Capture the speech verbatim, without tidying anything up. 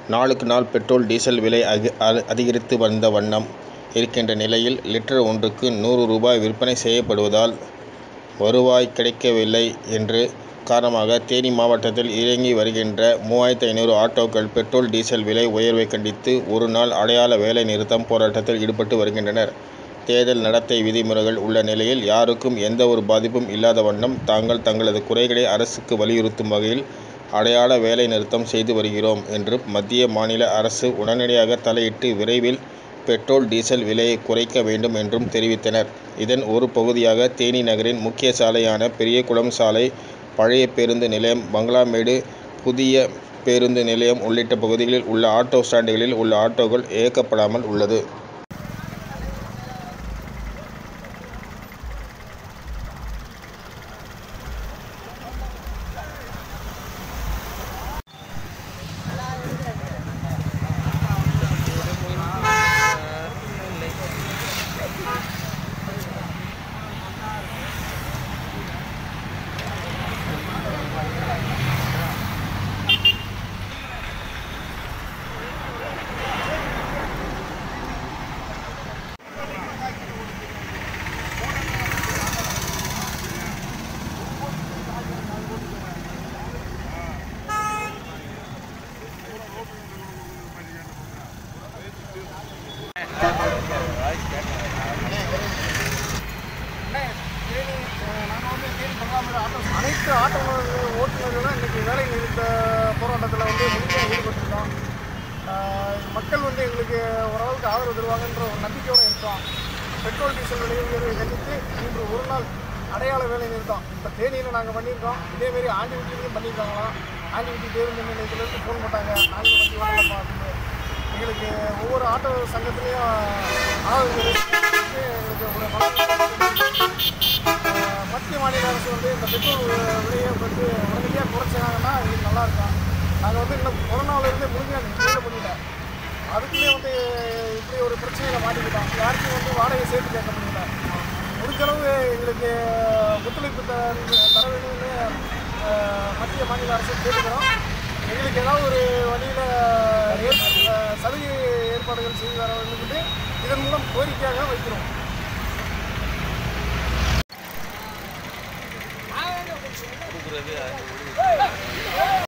நாளுக்கு நாள் petrol, diesel விலை அதிகரித்து வந்த வண்ணம் இருக்கின்ற நிலையில், லிட்டர் ஒன்றுக்கு நூறு ரூபாய் விற்பனை செய்யப்படுவதால், வருவாய் கிடைக்கவில்லை என்று காரணமாக தேனி மாவட்டத்தில் இயங்கி வருகின்ற மூவாயிரத்து ஐநூறு ஆட்டோக்கள் பெட்ரோல், டீசல் விலை உயர்வை கண்டித்து ஒரு நாள் அடையாள வேலை நிறுத்தம் போராட்டத்தில் ஈடுபட்டு வருகின்றனர். தேர்தல் நடத்தை விதிமுறைகள் உள்ள நிலையில், யாருக்கும் எந்த ஒரு பாதிப்பும் இல்லாத வண்ணம் தாங்கள் தங்களது குறைகளை அரசுக்கு வலியுறுத்தும் வகையில் அடையாள வேலை நிறுத்தம் செய்து வருகிறோம் என்றும், மத்திய, மாநில அரசு உடனடியாக தலையிட்டு விரைவில் பெட்ரோல், டீசல் விலையை குறைக்க வேண்டும் என்றும் தெரிவித்தனர். இதன் ஒரு பகுதியாக தேனி நகரின் முக்கிய சாலையான பெரியகுளம் சாலை, பழைய பேருந்து நிலையம், பங்களாமேடு புதிய பேருந்து நிலையம் உள்ளிட்ட பகுதிகளில் உள்ள ஆட்டோ ஸ்டாண்டுகளில் உள்ள ஆட்டோக்கள் இயக்கப்படாமல் உள்ளது. அனைத்து ஆட்டோ ஓட்டுநர்களும் இன்றைக்கி வேலை நிறுத்த போராட்டத்தில் வந்து முழுமையாக ஈடுபட்டிருக்கோம். மக்கள் வந்து எங்களுக்கு ஓரளவுக்கு ஆதரவு தருவாங்கன்ற ஒரு நம்பிக்கையோடு இருக்கோம். பெட்ரோல், டீசல் விலை உயர்வை கண்டித்து இன்று ஒரு நாள் அடையாள வேலை நிறுத்தம் இப்போ தேனியில் நாங்கள் பண்ணியிருக்கோம். இதேமாரி ஆண்டிவிட்டிலையும் பண்ணியிருக்காங்களாம். ஆண்டிவிட்டி பேருந்து நிலையத்திலேருந்து ஃபோன் போட்டாங்க, நாங்கள் வண்டி வரலப்பா அப்படின்னு. எங்களுக்கு ஒவ்வொரு ஆட்டோ சங்கத்துலேயும் ஆதரவு எங்களுக்கு ஒரு மத்திய, மாநில அரசு வந்து இந்த பெட்ரோல் விலையை வந்து உடனடியாக குறைச்சாங்கன்னா எங்களுக்கு நல்லாயிருக்கும். நாங்கள் வந்து இன்னும் கொரோனாவிலேருந்தே முழுமையாக வேலை பண்ணிட்டோம். அதுக்குள்ளே வந்து இப்படி ஒரு பிரச்சனையில் மாட்டிக்கிட்டோம். யாருக்கும் வந்து வாடகை சேர்த்து கேட்க முடியல. முடிஞ்சளவு எங்களுக்கு ஒத்துழைப்பு த தர வேண்டும்னு மத்திய, மாநில அரசு கேட்டுக்கிறோம். எங்களுக்கு ஏதாவது ஒரு வழியில் சலுகை ஏற்பாடுகள் செய்து தர வேண்டும். இதன் மூலம் கோரிக்கையாக வைக்கிறோம். கொடுக்குறது